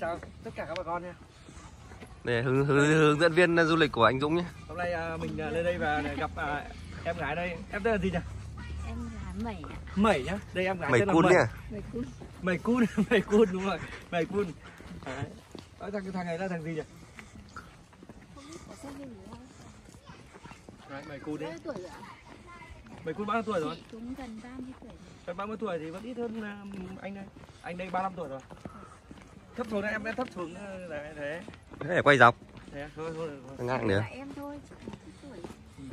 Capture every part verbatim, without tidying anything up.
chào tất cả các bà con nha. Để hướng, hướng, hướng dẫn viên du lịch của anh Dũng nhé. Hôm nay à, mình à, lên đây và gặp à, em gái đây. Em tên là gì nhỉ? Em là Mẩy. Mẩy nhá. Đây em gái Mẩy tên là Cun Mẩy. nhá. Mẩy Cun. Mẩy Cun, Mẩy Cun đúng rồi. Mẩy Cun. Đấy. Ở thằng thằng này là thằng gì nhỉ? Đấy, Mẩy Cun đấy. Bao nhiêu tuổi rồi ạ? Mẩy Cun bao nhiêu tuổi rồi? Chị cũng gần ba mươi tuổi. Gần ba mươi tuổi thì vẫn ít hơn uh, anh đây. Anh đây ba mươi lăm tuổi rồi. Thấp xuống đây em em thấp xuống uh, đấy thế. Thế để quay dọc. Thế thôi thôi. thôi. Ngang nữa. Là em thôi, chị cũng tuổi. Ừ.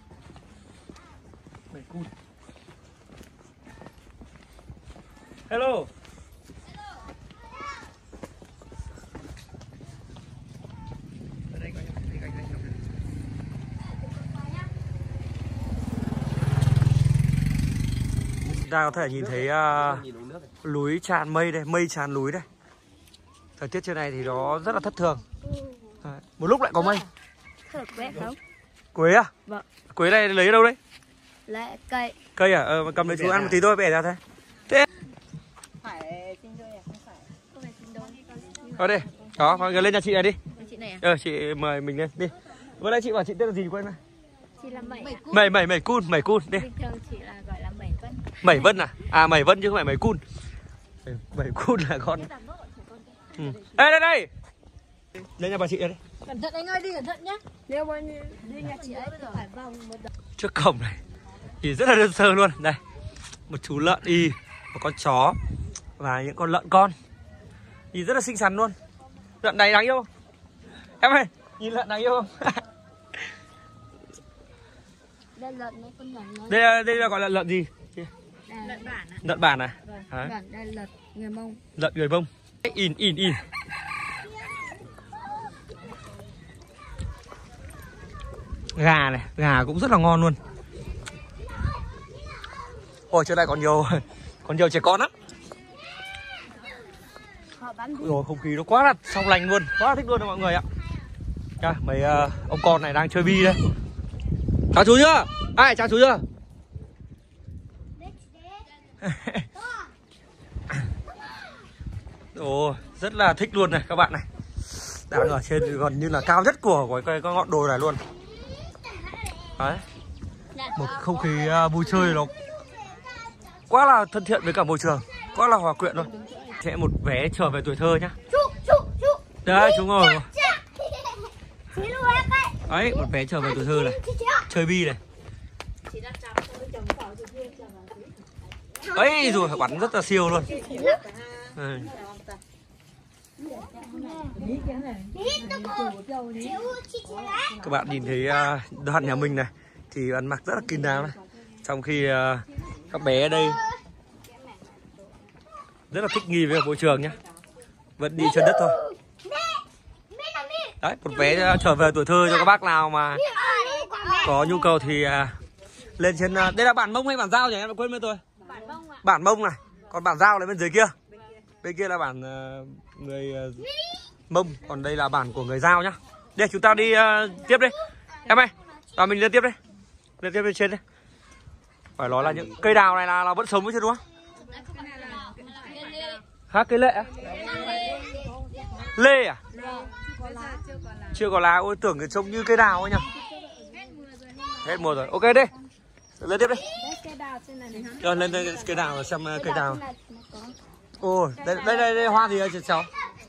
Mẩy Cun. Hello. Ta có thể nhìn thấy uh, núi tràn mây đây, mây tràn núi đây. Thời tiết trên này thì nó rất là thất thường. Đấy. Một lúc lại có mây. Thật quét không? Quế à? Vâng. Quế này lấy ở đâu đấy? Lại cây. Cây à? Ờ, cầm lấy chú ăn một tí thôi, bẻ ra thế. Thế. Phải xin đôi à? Không phải. Không phải xin đôi. Ở đây. Đó, mọi người lên nhà chị này đi. Chị này à? Ờ, chị mời mình lên đi. Vừa nãy chị bảo chị tên là gì quên rồi? Chị là Mẩy. Mẩy Mẩy Mẩy Cun, Mẩy Cun đi. Bình thường chị là gọi là Mẩy Vân. Mẩy Vân à? À Mẩy Vân chứ không phải Mẩy Cun. Mẩy Cun là con. Ừ. Ê đây đây. Lên nhà bà chị đây. Cẩn thận anh ơi, đi cẩn thận nhá. Nếu mà đi nhà chị ấy thì phải vòng một đợt. Trước cổng này thì rất là đơn sơ luôn. Đây, một chú lợn y, một con chó và những con lợn con. Nhìn rất là xinh xắn luôn. Lợn này đáng yêu không? Em ơi, nhìn lợn đáng yêu không? Đây lợn nó con nhỏ nó. Đây là, đây là gọi là lợn gì? Lợn bản à? Lợn bản à? Vâng. Đấy. Vâng, đây là lợn người Mông. Lợn người Mông. In in in. Gà này, gà cũng rất là ngon luôn. Ôi trên này còn nhiều còn nhiều trẻ con lắm. Họ bán đi. Rồi không khí nó quá là trong lành luôn, quá là thích luôn đó mọi người ạ. À, mấy uh, ông con này đang chơi bi đây. Chào chú chưa? Ai chào chú chưa? Ồ, rất là thích luôn này các bạn này. Đang ở trên gần như là cao nhất của cái, cái, cái ngọn đồi này luôn. Đấy. Một không khí uh, vui chơi nó quá là thân thiện với cả môi trường, quá là hòa quyện luôn. Sẽ một vé trở về tuổi thơ nhá. Đấy, chú ngồi. Đấy, một vé trở về tuổi thơ này. Chơi bi này. Ấy rồi bắn rất là siêu luôn. Ừ. Các bạn nhìn thấy uh, đoạn nhà mình này thì ăn mặc rất là kín đáo này. Trong khi uh, các bé ở đây rất là thích nghi với môi trường nhá. Vẫn đi chân đất thôi. Đấy, một vé trở về tuổi thơ cho các bác nào mà có nhu cầu thì uh, lên trên uh, đây là bản Mông hay bản Dao nhỉ? Em đã quên mất rồi. Bản Mông ạ. Bản Mông này, còn bản Dao là bên dưới kia. Bên kia là bản uh, người uh, Mông, còn đây là bản của người Dao nhá. Đây chúng ta đi uh, tiếp đi. Em ơi, và mình lên tiếp đi. Lên tiếp bên trên đi. Phải nói là những cây đào này là, là vẫn sống chứ đúng không? Hả, cây lệ à? Lê à? Chưa có lá, ôi tưởng cái trông như cây đào ấy nhỉ. Hết mùa rồi, ok đi. Lên tiếp đi. Rồi lên đây cây đào xem cây đào. Ồ, đây đây đây, đây hoa gì vậy cháu?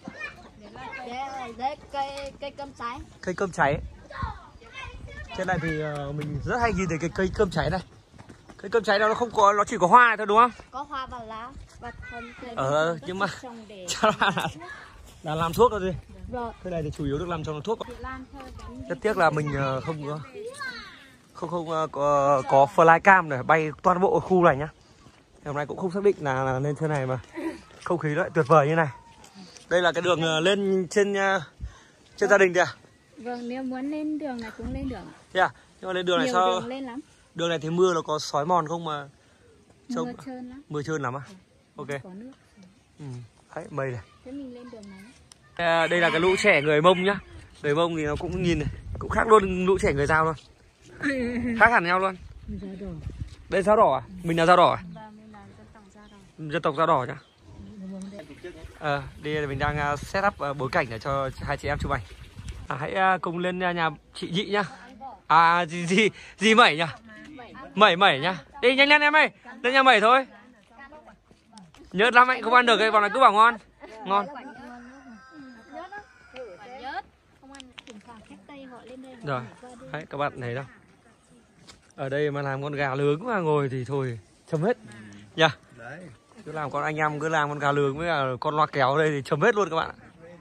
Đấy, cây cây cơm cháy. Cây cơm cháy. Trên này thì uh, mình rất hay nhìn thấy cái cây cơm cháy này. Cây cơm cháy đó nó không có, nó chỉ có hoa này thôi đúng không? Có hoa và lá và thân cây. Ờ, nhưng mà để... là, là làm thuốc thôi gì? Vâng. Cái này thì chủ yếu được làm trong thuốc. Rất tiếc là mình uh, không có không không uh, có, có flycam để bay toàn bộ khu này nhá. Hôm nay cũng không xác định là, là lên trên này mà không khí lại tuyệt vời như này. Đây là cái đường uh, lên trên uh, trên gia đình kìa. Vâng, nếu muốn lên đường này cũng lên đường. Thế à? Nhưng mà lên đường này nhiều sao? Đường lên lắm. Đường này thì mưa nó có xói mòn không mà? Trông... Mưa trơn lắm. Mưa trơn lắm à? Ừ. Ok. Có nước. Ừ. Đấy, mây này. Thế mình lên đường này. À, đây là cái lũ trẻ người Mông nhá. Người Mông thì nó cũng nhìn này, cũng khác luôn lũ trẻ người Dao luôn. Khác hẳn nhau luôn. Đây Dao đỏ à? Mình là Dao đỏ à? Vâng, mình là dân tộc Dao đỏ. Dân tộc Dao đỏ nhá. Ờ, đi mình đang uh, set up uh, bối cảnh để cho hai chị em chụp ảnh. À, hãy uh, cùng lên uh, nhà chị Nhị nhá. À gì gì gì Mẩy nhá. Mẩy Mẩy nhá. Đi nhanh lên em ơi. Lên nhà Mẩy thôi. Nhớ lắm anh không ăn được cái bọn này cứ bảo ngon. Ngon. Rồi, đấy các bạn thấy đâu. Ở đây mà làm con gà nướng mà ngồi thì thôi chấm hết nha. Đấy. Cứ làm con anh em cứ làm con gà nướng với cả con loa kéo đây thì chấm hết luôn các bạn ạ.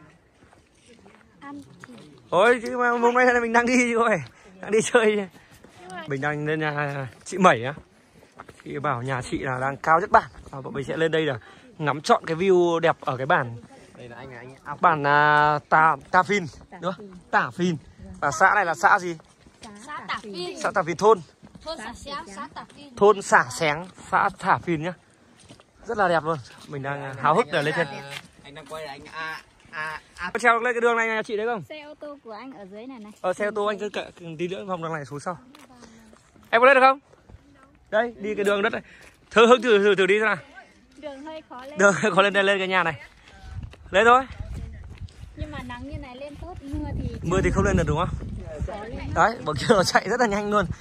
Ôi chứ mà hôm nay mình đang đi chứ không phải đang đi chơi. Mình đang lên nhà chị Mẩy á. Chị bảo nhà chị là đang cao nhất bản. Và bọn mình sẽ lên đây là ngắm trọn cái view đẹp ở cái bản. Đây là anh anh bản uh, Tà Tà Phìn, đúng không? Tả Phìn. Và xã này là xã gì? Xã Tả Phìn. Xã Tả Phìn thôn. Thôn Xả Xéng, xã Tả Phìn. Thôn Xả Xéng, xã Tả Phìn nhá. Rất là đẹp luôn. Mình đang háo hức để lên trên. Anh đang quay anh a a a. Có treo lên cái đường này nhà chị đấy không? Xe ô tô của anh ở dưới này này. Ờ xe ô tô anh cứ cậy tí nữa vòng đường này xuống sau. Em có lên được không? Đây, đi cái đường đất này. Thử hứng thử thử thử đi xem nào. Đường hơi khó lên. Đường khó lên đây lên cái nhà này. Lên thôi. Nhưng mà nắng như này lên tốt, mưa thì mưa thì không lên được đúng không? Đấy, bọn kia nó chạy rất là nhanh luôn.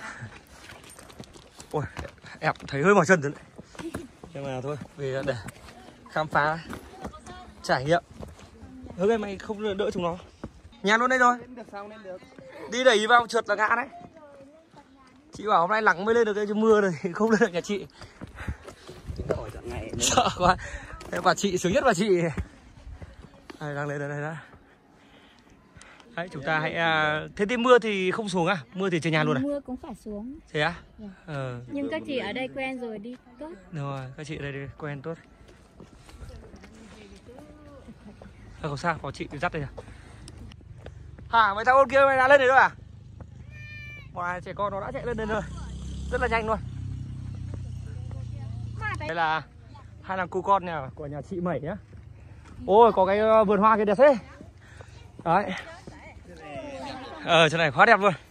Ôi, em thấy hơi mỏi chân rồi đấy. Nhưng mà thôi, vì để khám phá trải nghiệm. Hứa cái mày không đỡ chúng nó. Nhà luôn đây rồi. Đi đẩy vào trượt là ngã đấy. Chị bảo hôm nay nắng mới lên được cái chứ mưa rồi không lên được nhà chị. Sợ quá. Thế bà chị sướng nhất bà chị. Đây đang lên đây đây đó. Đấy, chúng ta hãy uh... thế thì mưa thì không xuống à? Mưa thì trên nhà luôn à? mưa cũng phải xuống. Thế á? Ờ. Nhưng các chị ở đây quen rồi đi tốt. Đúng rồi, các chị ở đây đi, quen tốt. Ờ, không sao, có chị dắt đây à? Hả, mấy thằng ôn kia mày đã lên đấy rồi à? Bọn này trẻ con nó đã chạy lên đây rồi. Rất là nhanh luôn. Đây là hai thằng cu con nhà của nhà chị Mẩy nhá. Ôi, có cái vườn hoa kia đẹp thế. Đấy. Ờ, chỗ này quá đẹp luôn.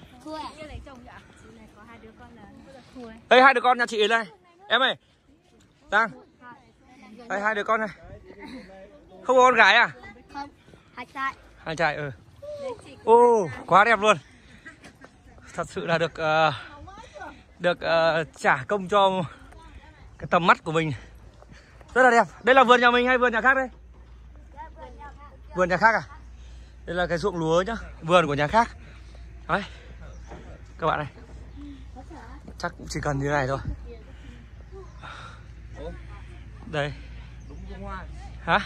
Đây hai đứa con nhà chị ấy đây. Em ơi. Đang. Đây hai đứa con này. Không có con gái à? Không, hai trai. Hai trai ừ. Ô, quá đẹp luôn. Thật sự là được uh, được uh, trả công cho cái tầm mắt của mình. Rất là đẹp. Đây là vườn nhà mình hay vườn nhà khác đây? Vườn nhà khác à? Đây là cái ruộng lúa nhá, vườn của nhà khác. Đấy. Các bạn này. Chắc cũng chỉ cần như này thôi. Đây. Hả?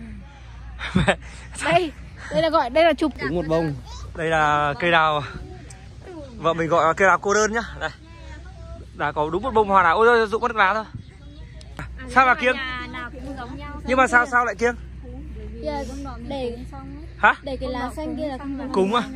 Đây, đây là gọi đây là chụp đúng một bông. Đây là cây đào. Vợ mình gọi là cây đào cô đơn nhá. Đây. Đã có đúng một bông hoa đào. Ôi rụng mất lá thôi. Sao là kiêng? Nhưng mà sao sao lại kiêng? Để Hả? để cái lá xanh kia là Cúng à?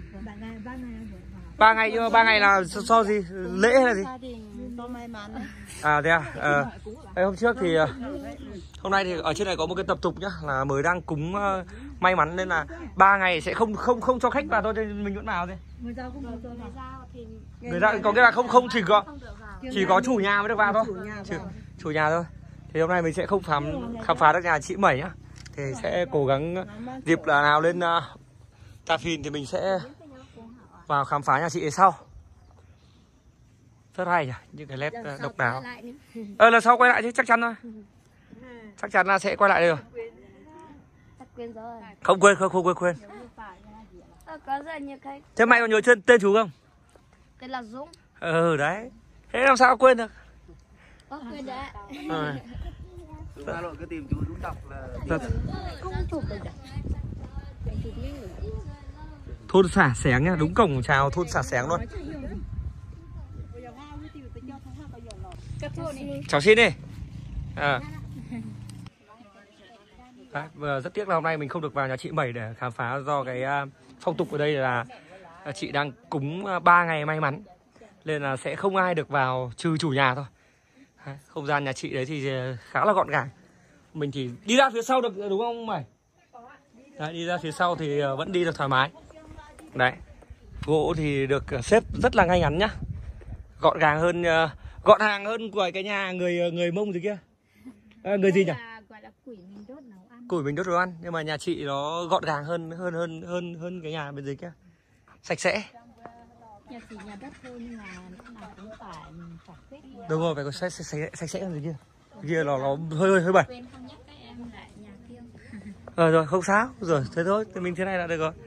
Ba ngày nhưng mà ba ngày là so, so gì? Lễ hay là gì? À thế à? Ờ. Đây, hôm trước thì hôm nay thì ở trên này có một cái tập tục nhá, là mới đang cúng uh, may mắn nên là ba ngày sẽ không không không cho khách vào thôi, mình vẫn vào thôi. Người ta có nghĩa là không không chỉ có chỉ có chủ nhà mới được vào thôi. Chủ, chủ nhà thôi. Thì hôm nay mình sẽ không khám khám phá được nhà chị Mẩy nhá. Thì sẽ cố gắng dịp là nào lên uh, Tà Phìn thì mình sẽ vào khám phá nhà chị ấy sau. Rất hay nhỉ, những cái nét uh, độc đáo. Ờ là sau quay lại chứ chắc chắn thôi. Chắc chắn là sẽ quay lại đây rồi. Không quên, không, không quên, quên. Có rất nhiều cái. Thế mày còn nhớ tên, tên chú không? Tên là Dũng. Ừ đấy. Thế làm sao quên được? Ơ, quên đấy. Ừ. Hà Nội cứ tìm chú Dũng đọc là Không chụp được. Thôn Xả Xéng nhá, đúng cổng chào thôn Xả Xéng luôn. Cháu xin đi. À. Đấy, vừa rất tiếc là hôm nay mình không được vào nhà chị Mẩy để khám phá do cái uh, phong tục ở đây là uh, chị đang cúng uh, ba ngày may mắn nên là sẽ không ai được vào trừ chủ nhà thôi. Đấy, không gian nhà chị đấy thì khá là gọn gàng. Mình chỉ đi ra phía sau được đúng không Mẩy? Đấy, đi ra phía sau thì uh, vẫn đi được thoải mái. Đấy, gỗ thì được xếp rất là ngay ngắn nhá, gọn gàng hơn uh, gọn hàng hơn của cái nhà người người Mông gì kia. À, người gì nhỉ? Gọi là củi mình đốt nấu ăn. Củi mình đốt đồ ăn, nhưng mà nhà chị nó gọn gàng hơn hơn hơn hơn hơn cái nhà bên dưới kia. Sạch sẽ. Nhà chỉ nhà đất thôi nhưng mà lúc nào cũng phải phải quét. Đúng rồi, phải có sạch sạch sạch sạch sẽ hơn dưới kia. Cái kia nó nó hơi hơi hơi bẩn. Quên không nhắc các em lại nhà riêng. Ờ rồi, không sao. Rồi, thế thôi, thì mình thế này là được rồi.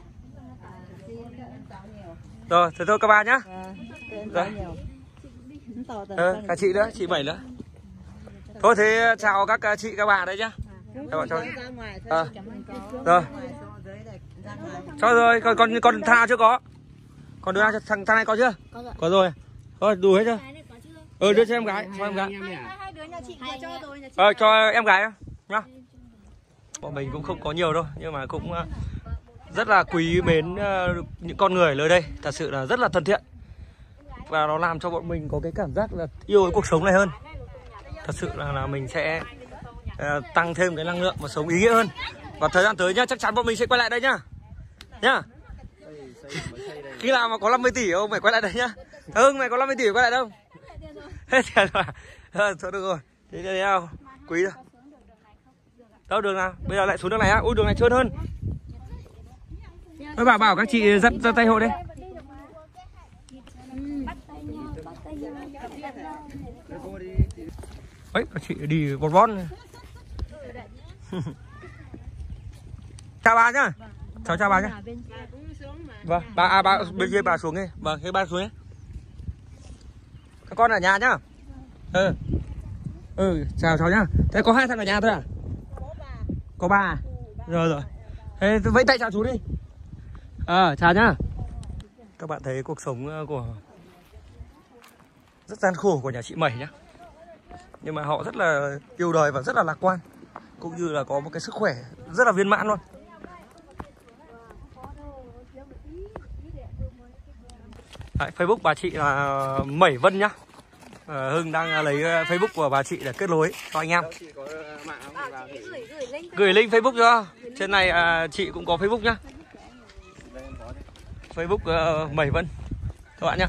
Rồi, thế thôi các bạn nhá. Rồi. Ờ, cả chị nữa, chị Bảy nữa. Thôi thế chào các chị các bạn đấy nhá. Các bạn cho. À. Rồi. Cho rồi, còn còn còn thằng nào chưa có? Còn đứa nào thằng thằng này có chưa? Có rồi. Có rồi. Thôi đủ hết chưa? Ờ đưa cho em gái, cho em gái. Hai đứa nhà chị có cho tôi nhà chị. Ờ cho em gái nhá. Bọn mình cũng không có nhiều đâu, nhưng mà cũng rất là quý mến những con người ở nơi đây, thật sự là rất là thân thiện. Và nó làm cho bọn mình có cái cảm giác là yêu cái cuộc sống này hơn. Thật sự là, là mình sẽ uh, tăng thêm cái năng lượng và sống ý nghĩa hơn. Và thời gian tới nhá, chắc chắn bọn mình sẽ quay lại đây nhá. Nhá. Khi nào mà có năm mươi tỷ ông mày quay lại đây nhá. Hưng mày có năm mươi tỷ quay lại đâu? Hết tiền rồi. Ờ, thôi được rồi. Thế đây nào. Quý rồi. Đâu đường nào? Bây giờ lại xuống đường này á. Ui đường này trơn hơn. Tôi bảo bảo các chị dắt ra tay hộ đây. Ấy, các chị đi bón bón. Chào bà nhá. Chào chào bà nhá. Vâng, bà à, bà bên kia bà xuống đi. Vâng, thế bà xuống nhé. Các con ở nhà nhá. Ừ. Ừ, chào cháu nhá. Thế có hai thằng ở nhà thôi à? Có ba à? Rồi rồi. Thế vẫy tay chào chú đi. Ờ, à, chào nhá. Các bạn thấy cuộc sống của rất gian khổ của nhà chị Mẩy nhá. Nhưng mà họ rất là yêu đời và rất là lạc quan. Cũng như là có một cái sức khỏe rất là viên mãn luôn. Đấy, Facebook bà chị là Mẩy Vân nhá. à, Hưng đang lấy Facebook của bà chị để kết nối cho anh em. Gửi link Facebook cho. Trên này à, chị cũng có Facebook nhá. Facebook uh, Mẩy Vân các bạn nhá.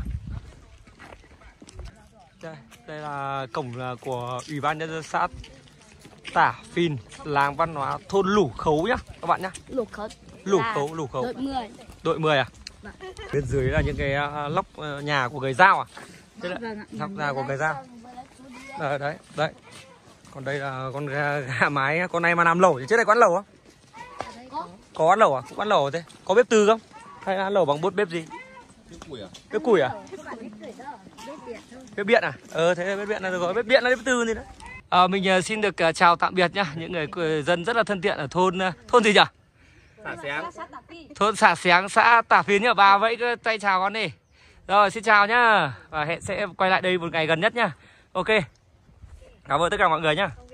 Đây, đây là cổng là của Ủy ban nhân dân xã Tả Phìn, làng văn hóa thôn Lũ Khấu nhá các bạn nhá. Lũ Khấu. Lũ Khấu, Lũ Khấu. Đội mười. Đội mười à? Bên dưới là những cái lóc nhà của người Dao à? Đây là lóc nhà của người Dao. Đấy, đấy, đấy. Còn đây là con gà, gà mái, con này mà làm lẩu thì trước đây có ăn lẩu không? Có. Có ăn lẩu à? Cũng ăn lẩu thế. Có bếp từ không? Hay ăn lẩu bằng bút bếp gì? Bếp củi à? Bếp củi à? Bếp điện à? Ờ thế bếp điện là được rồi, bếp điện là bếp từ gì đấy. À, mình xin được chào tạm biệt nhá, những người dân rất là thân thiện ở thôn thôn gì nhỉ? Xả Xéng. Thôn Xả Xéng, xã Tả Phìn nhá. Bà vẫy tay chào con đi. Rồi xin chào nhá. Và hẹn sẽ quay lại đây một ngày gần nhất nhá. Ok. Cảm ơn tất cả mọi người nhá.